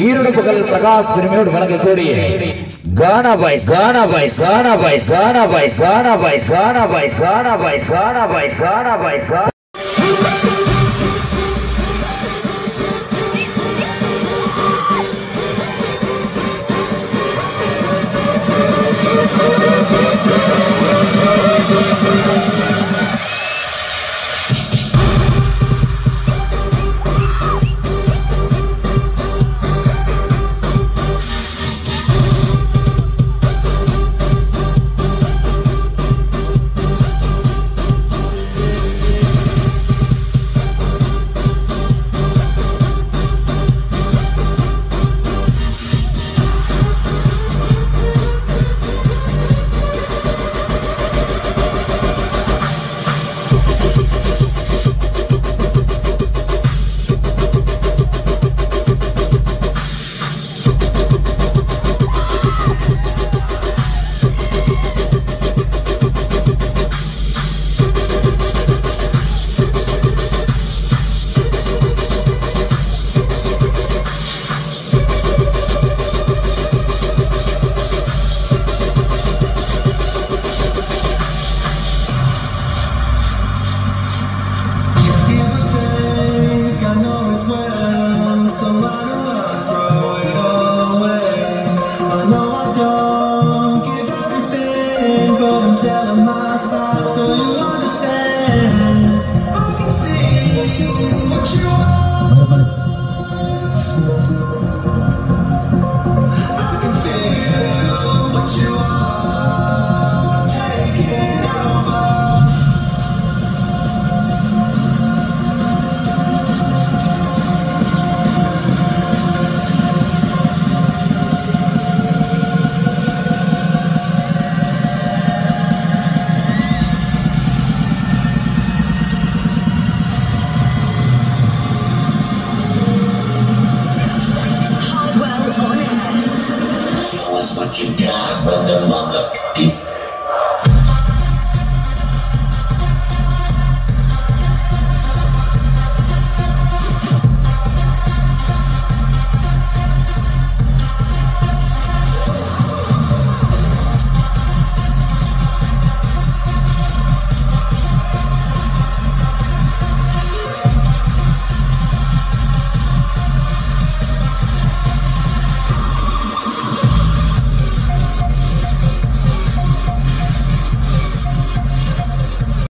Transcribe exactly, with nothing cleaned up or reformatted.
ஈரோடு பகல் பிரகாஷ் பெருமையோடு வழங்கக்கூடிய கானா பாய் கானா பாய் சானா பாய் சானா பாய் சானா பாய் சானா பாய் சானா பாய் சானா பாய் சானா பாய் சானா What you got, but the mother keep